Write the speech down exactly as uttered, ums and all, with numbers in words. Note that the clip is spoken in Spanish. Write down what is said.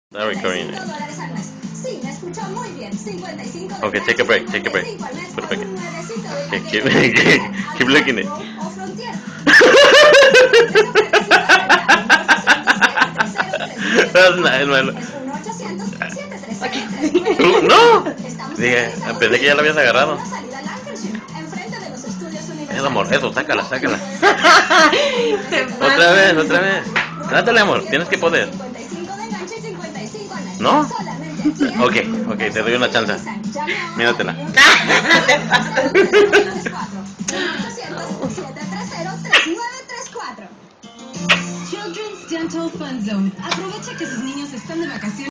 Está recording. Sí, me escuchó muy bien. cincuenta y cinco. Okay, take a break, take a break. Put it back in. Okay, keep, keep looking at it. That's nice, man. No. Dije, pensé que ya la habías agarrado. Eso, amor, eso, sácala, sácala. Otra vez, otra vez. Trátale, amor, tienes que poder. ¿No? Ok, ok, te doy una chance. Míratela. Children's Dental Fun Zone. Aprovecha que sus niños están de vacaciones.